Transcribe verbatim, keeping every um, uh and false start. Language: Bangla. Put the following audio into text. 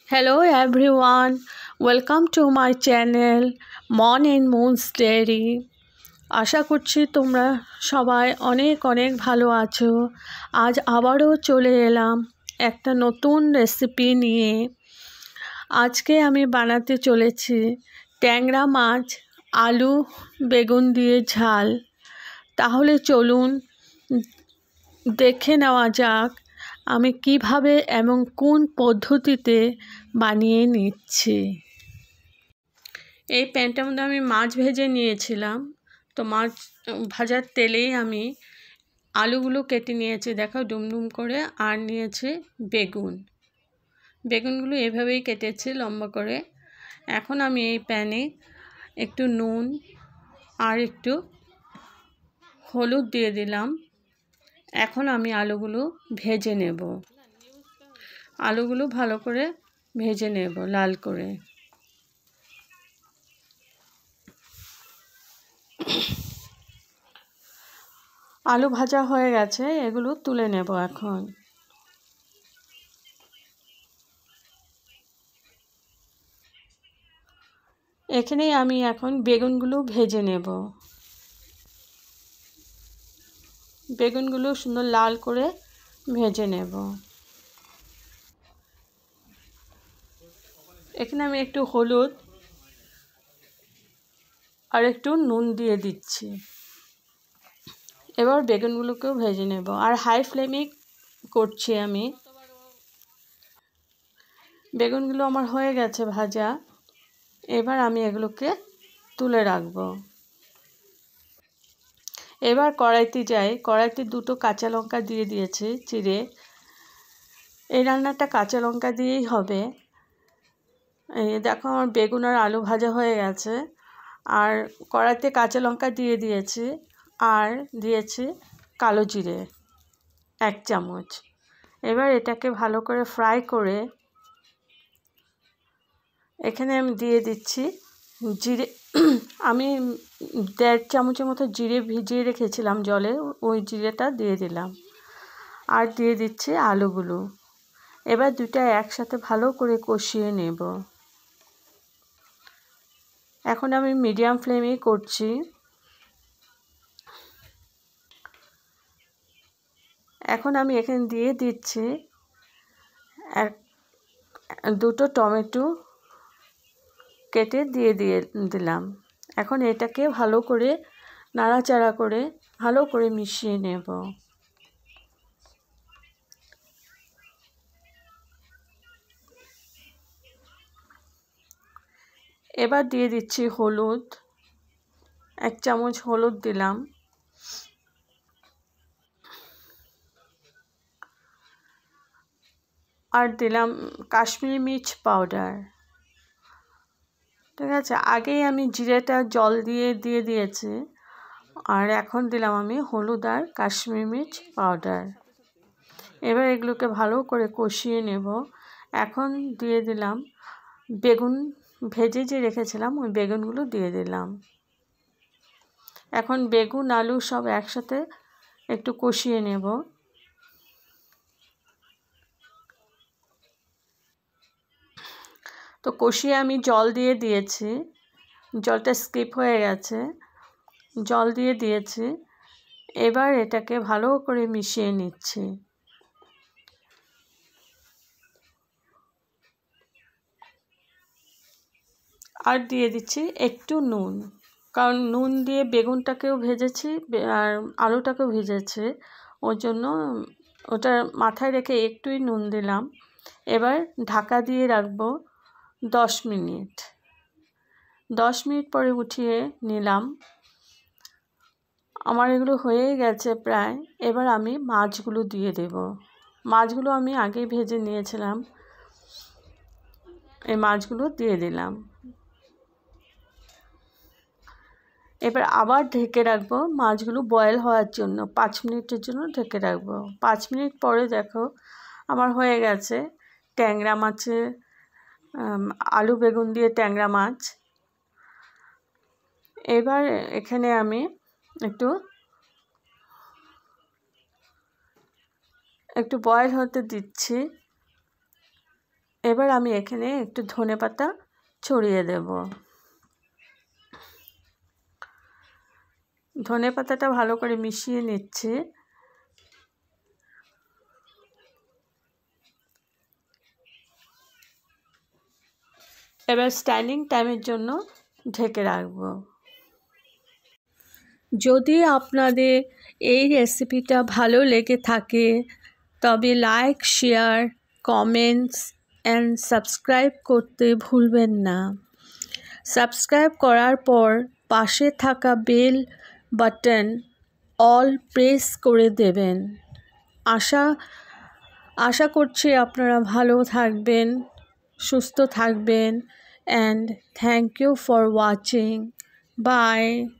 Hello everyone, welcome to my channel Mon and Moon's Diary. আশা করছি তোমরা সবাই অনেক অনেক ভালো আছো। আজ আবারও চলে এলাম একটা নতুন রেসিপি নিয়ে। আজকে আমি বানাতে চলেছি ট্যাংরা মাছ আলু বেগুন দিয়ে ঝাল। তাহলে চলুন দেখে নেওয়া যাক আমি কিভাবে এবং কোন পদ্ধতিতে বানিয়ে নিচ্ছি। এই প্যানটার মধ্যে আমি মাছ ভেজে নিয়েছিলাম, তো মাছ ভাজার তেলেই আমি আলুগুলো কেটে নিয়েছি, দেখো ডুমডুম করে, আর নিয়েছি বেগুন। বেগুনগুলো এভাবেই কেটেছি লম্বা করে। এখন আমি এই প্যানে একটু নুন আর একটু হলুদ দিয়ে দিলাম। এখন আমি আলুগুলো ভেজে নেব। আলুগুলো ভালো করে ভেজে নেব লাল করে। আলু ভাজা হয়ে গেছে, এগুলো তুলে নেব এখন। এখানে আমি এখন বেগুনগুলো ভেজে নেব। বেগুনগুলো সুন্দর লাল করে ভেজে নেব। এখানে আমি একটু হলুদ আর একটু নুন দিয়ে দিচ্ছি। এবার বেগুনগুলোকেও ভেজে নেব, আর হাই ফ্লেমে করছি আমি। বেগুনগুলো আমার হয়ে গেছে ভাজা। এবার আমি এগুলোকে তুলে রাখব। এবার কড়াইতে যাই। কড়াইতে দুটো কাঁচা লঙ্কা দিয়ে দিয়েছি চিড়ে। এই রান্নাটা কাঁচা লঙ্কা দিয়েই হবে। এই দেখো আমার বেগুন আর আলু ভাজা হয়ে গেছে, আর কড়াইতে কাঁচা লঙ্কা দিয়ে দিয়েছি, আর দিয়েছি কালো জিরে এক চামচ। এবার এটাকে ভালো করে ফ্রাই করে এখানে আমি দিয়ে দিচ্ছি জিরে। আমি দেড় চামচের মতো জিরে ভিজিয়ে রেখেছিলাম জলে, ওই জিরেটা দিয়ে দিলাম, আর দিয়ে দিচ্ছি আলুগুলো। এবার দুটা একসাথে ভালো করে কষিয়ে নেব। এখন আমি মিডিয়াম ফ্লেমেই করছি। এখন আমি এখানে দিয়ে দিচ্ছি এক দুটো টমেটো কেটে দিয়ে দিয়ে দিলাম। এখন এটাকে ভালো করে নাড়াচাড়া করে ভালো করে মিশিয়ে নেব। এবার দিয়ে দিচ্ছি হলুদ, এক চামচ হলুদ দিলাম, আর দিলাম কাশ্মীরি মির্চ পাউডার। ঠিক আছে, আগেই আমি জিরেটা জল দিয়ে দিয়ে দিয়েছি, আর এখন দিলাম আমি হলুদ আর কাশ্মীরি মির্চ পাউডার। এবার এগুলোকে ভালো করে কষিয়ে নেব। এখন দিয়ে দিলাম বেগুন ভেজে যে রেখেছিলাম, ওই বেগুনগুলো দিয়ে দিলাম। এখন বেগুন আলু সব একসাথে একটু কষিয়ে নেব। তো কষিয়ে আমি জল দিয়ে দিয়েছি, জলটা স্কিপ হয়ে গেছে, জল দিয়ে দিয়েছি। এবার এটাকে ভালো করে মিশিয়ে নিচ্ছি। আর দিয়ে দিচ্ছি একটু নুন, কারণ নুন দিয়ে বেগুনটাকেও ভেজেছি আর আলুটাকেও ভেজেছি, ওর জন্য ওটা মাথায় রেখে একটুই নুন দিলাম। এবার ঢাকা দিয়ে রাখবো দশ মিনিট। দশ মিনিট পরে উঠিয়ে নিলাম। আমার এগুলো হয়েই গেছে প্রায়। এবার আমি মাছগুলো দিয়ে দেব। মাছগুলো আমি আগেই ভেজে নিয়েছিলাম, এই মাছগুলো দিয়ে দিলাম। এবার আবার ঢেকে রাখবো মাছগুলো বয়েল হওয়ার জন্য, পাঁচ মিনিটের জন্য ঢেকে রাখবো। পাঁচ মিনিট পরে দেখো আমার হয়ে গেছে ট্যাংরা মাছের আলু বেগুন দিয়ে ট্যাংরা মাছ। এবার এখানে আমি একটু একটু বয়েল হতে দিচ্ছি। এবার আমি এখানে একটু ধনেপাতা ছড়িয়ে দেব। ধনেপাতাটা ভালো করে মিশিয়ে নিচ্ছি। এবার স্ট্যান্ডিং টাইমের জন্য ঢেকে রাখব। যদি আপনাদের এই রেসিপিটা ভালো লেগে থাকে তবে like, share, comments and subscribe করতে ভুলবেন না। সাবস্ক্রাইব করার পর পাশে থাকা বেল বাটন অল প্রেস করে দেবেন। আশা আশা করছি আপনারা ভালো থাকবেন, সুস্থ থাকবেন, and thank you for watching. By.